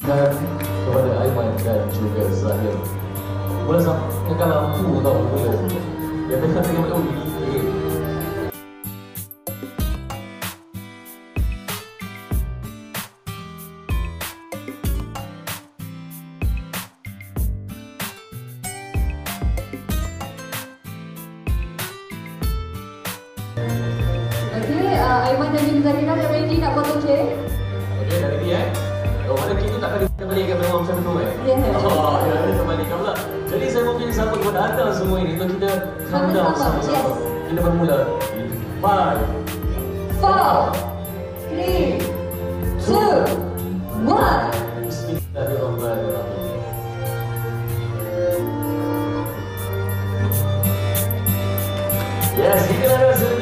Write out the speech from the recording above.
dan kepada Aiman dan juga Zahirah. Mula sampai lampu tau mula. Dia tengah oh ini. Aiman dan juga Zahirah dah ready nak potong cake? Okey, dah ready Oh, mana cake tu takkan dikembalikan memang macam tu Ya. Oh, ya, dia kembalikan pula. Jadi saya mungkin sama kepada anda semua ini untuk kita countdown sama-sama. Kita bermula. 5, 4, 3, 2, 1. Bismillahirrahmanirrahim. Yes, kita dah